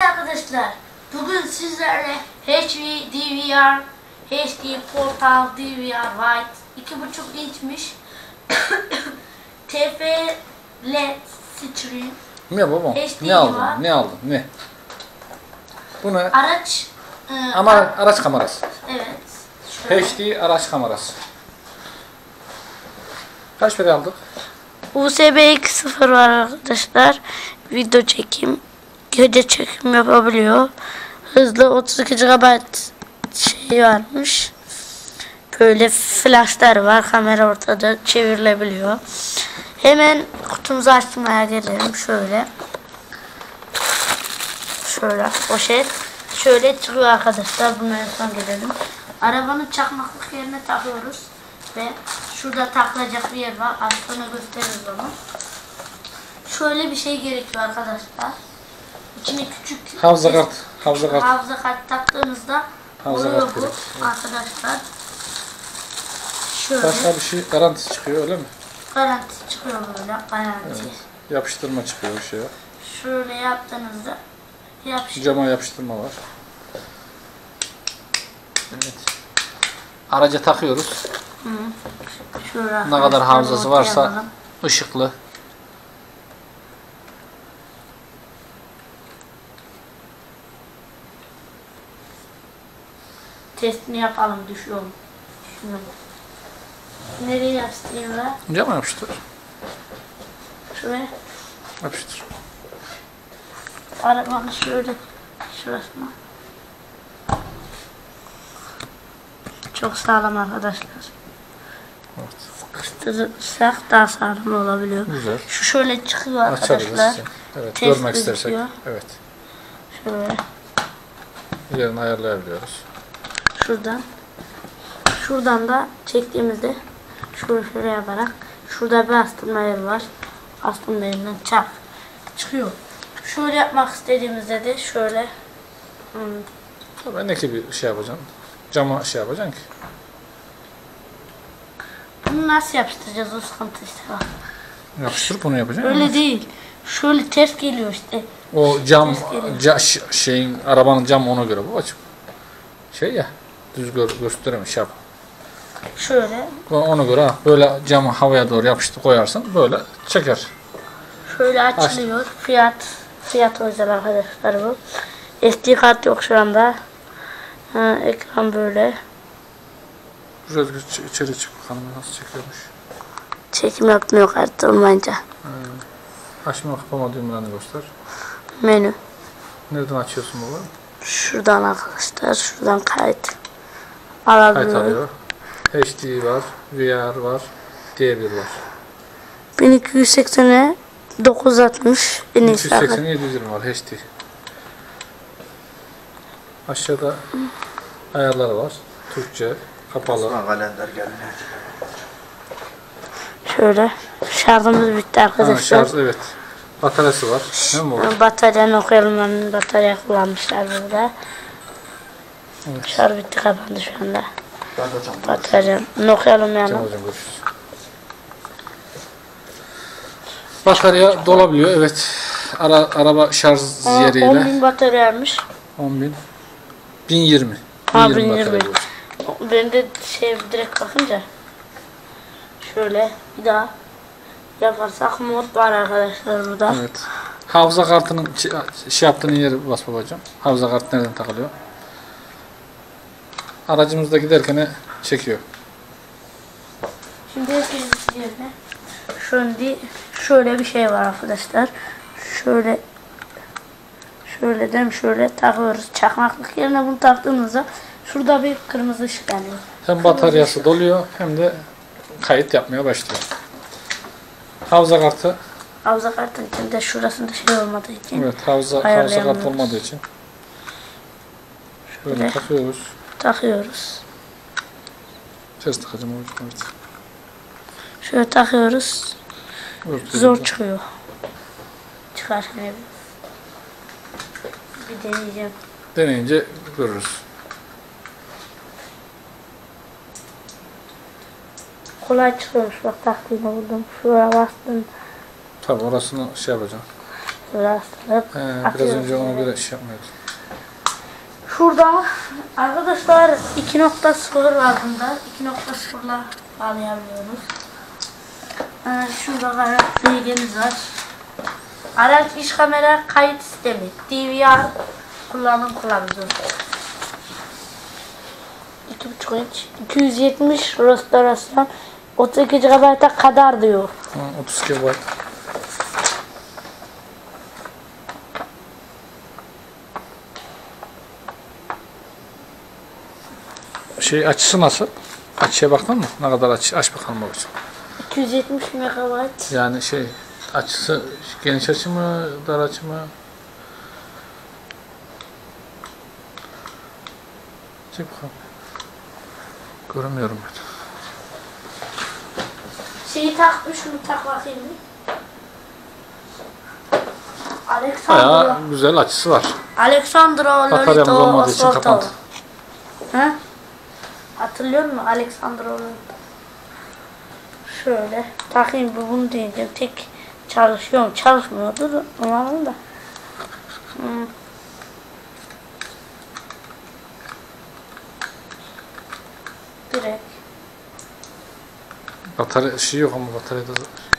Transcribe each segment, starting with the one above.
arkadaşlar, bugün sizlerle HD DVR, HD Portal DVR White 2.5 inçmiş TF LED Stream. Ne babam? HD Ne aldın? var. Ne aldın? Ne? Bu ne? Araç Ama araç kamerası. evet. Şöyle. HD araç kamerası. Kaç para aldık? USB 2.0 var arkadaşlar. Video çekim, gece çekim yapabiliyor. Hızlı 32 GB şey varmış. Böyle flashlar var. Kamera ortada çevrilebiliyor. Hemen kutumuzu açmaya gelelim. Şöyle poşet. Şöyle çıkıyor arkadaşlar. Buna en son gelelim. Arabanın çakmaklık yerine takıyoruz. Ve şurada takılacak bir yer var. Az sonra gösteririz onu. Şöyle bir şey gerekiyor arkadaşlar. İçine küçük Hafıza kart. hafıza kart taktığınızda Hafıza oluyor kart bu gerekiyor. arkadaşlar. Şöyle Başka bir şey garantisi çıkıyor öyle mi? garanti çıkıyor böyle garanti. Evet. Yapıştırma çıkıyor bir şey. Şöyle yaptığınızda Cama yapıştırma var. Evet. Araca takıyoruz. Şöyle Ne kadar hafızası varsa yapalım. ışıklı. Testini yapalım, düşüyor mu? Şunu. Nereye yapıştırayım ben? Cama yapıştır. Şuraya. Yapıştır. Arabanın şöyle şurasına. Çok sağlam arkadaşlar. Evet. Sıkıştırırsak daha sağlam olabiliyor. Güzel. Şu şöyle çıkıyor arkadaşlar. Açabiliriz. Evet. Test Görmek istersek. gözüküyor. Evet. Şöyle Yerini ayarlayabiliyoruz. şuradan da çektiğimizde şöyle yaparak şurada bir astırma yeri var. Astırma yerinden çıkıyor. Şöyle yapmak istediğimizde de şöyle Tabii ne ki bir şey yapacaksın? Cama şey yapacaksın ki. bunu nasıl yapıştıracağız, o sıkıntı işte bak. Yapıştırıp bunu yapacaksın. Öyle değil. Şöyle ters geliyor işte. O cam, Ters şeyin, arabanın camı ona göre babacığım. Şey ya, düz gösteremiyor, şey yap. Şöyle. Ona göre ha, böyle camı havaya doğru yapıştır koyarsın, böyle çeker. Şöyle açılıyor. Fiyat özel arkadaşlar bu. SD kart yok şu anda. Ekran böyle. Biraz içeri çık bakalım nasıl çekiyormuş. Çekim yapmıyor kart olmayınca. Açma kapama düğmelerini göster. Menü. Nereden açıyorsun baba? Şuradan arkadaşlar. Şuradan kayıt. Kayıt Alabiliyor. alıyor. HD var, VR var, D1 var. 1280'e 960. 380 720 var HD. Aşağıda ayarları var. Türkçe, kapalı. Kalender gelmiyor. Şöyle. Şarjımız bitti arkadaşlar. Şarj, evet. Bataryası var. Değil mi baba? Bataryanın okuyalım. Batarya kullanmışlar burada. Evet. Şarj bitti, kapandı şu anda. Ben de canım. Batarya. Okuyalım yani. Can hocam görüşürüz. Batarya dolabiliyor. Evet. Araba şarj yeriyle 10.000 bataryaymış. 10.000. 1020. Ha, 1020 1020. batarya var. Ben de direkt bakınca şöyle bir daha yaparsak mod var arkadaşlar burada. Evet. Hafıza kartının şey yaptığın yeri bas babacığım. Hafıza kartı nereden takılıyor? Aracımızda giderken çekiyor. Şimdi yerine şöyle bir şey var arkadaşlar. Şöyle takıyoruz. Çakmaklık yerine bunu taktığımızda şurada bir kırmızı ışık yanıyor. Hem bataryası doluyor hem de kayıt yapmaya başlıyor. Hafıza kartı, Hafıza kartın içinde şurasında şey olmadığı için evet, hafıza kartı ayarlayamıyoruz. olmadığı için şöyle Şöyle takıyoruz. takıyoruz. Ters takacağım hocam. Evet. Şöyle takıyoruz. Örtüyoruz. Zor çıkıyor. Çıkar yine bir deneyeceğim. Deneyince görürüz. Kolay çıkıyormuş, bak taktiğini buldum. Şuraya bastım. Tabi orasını şey yapacağım. Böyle astırıp Biraz atıyoruz önce ona böyle. göre şey yapmıyordum. Şurada arkadaşlar 2.0 var bunda. 2.0'la bağlayabiliyoruz. Şurada araç bilgimiz var. Araç iç kamera kayıt sistemi. DVR kullanım kılavuzu. 2.5 inç. 270 restorasyon. 32 GB'a kadar diyor. 30 GB. Açısı nasıl? Açıya baktın mı? Ne kadar aç bakalım babacığım. 270 MB. Yani açısı geniş açı mı, dar açı mı? Çek bakalım. Göremiyorum ben. Şeyi takmış, şunu tak bakayım mı? Bayağı güzel açısı var. Alexandro Bataryamız Lolito olmadığı için Osvaldo. kapandı. Ha? Hatırlıyor musun Alexandro Lolito? Şöyle takayım bunu diyeceğim. Tek çalışıyor mu? Çalışmıyordur umarım da. Direkt. Batarya yok ama bataryada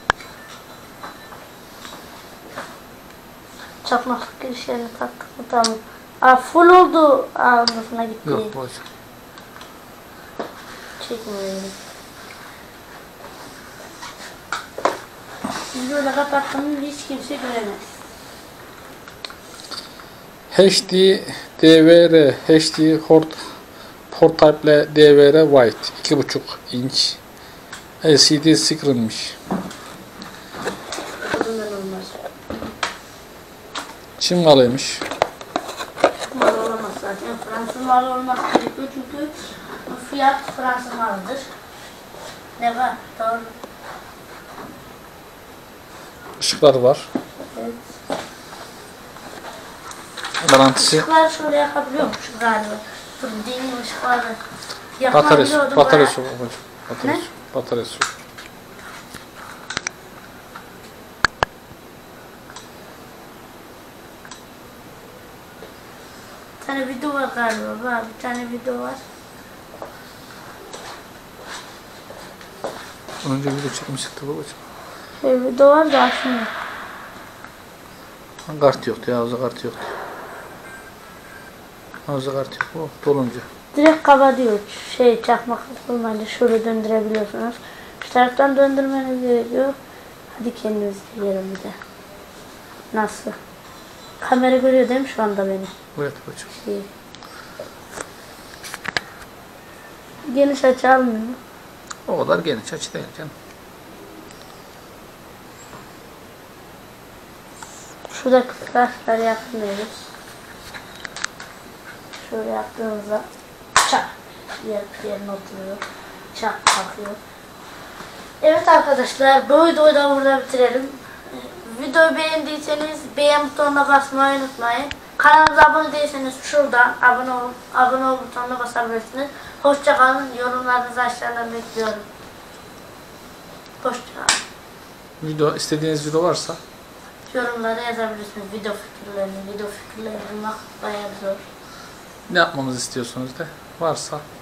Çakmaklık girişlerini taktık mı tamam. Full oldu ağzına gitti. yok babacığım. Çekmiyor. Biz böyle kapattığımız hiç kimse göremez. HD DVR HD Portable DVR White 2.5 inç LCD screen'miş. Bundan olmaz. Çin malıymış. Mal olamaz zaten. Fransız malı olmak gerekiyor çünkü bu fiyat Fransız malıdır. Ne var? Doğru. Işıkları var. Evet. Garantisi Işıkları şöyle yakabiliyormuş galiba. Dur deneyim ışıkları. bataryası Yakabiliyordum babacığım. Ne? Bataryası. Bir tane video var galiba. Var. Bir tane video var. Önce video çekmiştik babacığım. Video var da aslında. Kart yoktu ya, hafıza kartı yoktu. Hafıza kartı yok, o dolunca. Direkt kapatıyor. Çakmaklık olmayınca şöyle döndürebiliyorsunuz. Şu taraftan döndürmeniz gerekiyor. Hadi kendiniz diyelim bir de. Nasıl? Kamera görüyor değil mi şu anda beni? Evet babacığım. İyi. Geniş açı almıyor mu? O kadar geniş açı değil canım. Şuradaki flaşları yakmıyoruz. Şöyle yaptığınızda çak yerine oturuyor. Çak kalkıyor. Evet arkadaşlar, bu videoyu da burada bitirelim. Videoyu beğendiyseniz beğen butonuna basmayı unutmayın. Kanalımıza abone değilseniz şuradan abone ol butonuna basabilirsiniz. Hoşça kalın. Yorumlarınızı aşağıdan bekliyorum. Hoşça kalın. İstediğiniz video varsa Yorumlara yazabilirsiniz video fikirlerini bulmak bayağı zor. ne yapmamızı istiyorsunuz de varsa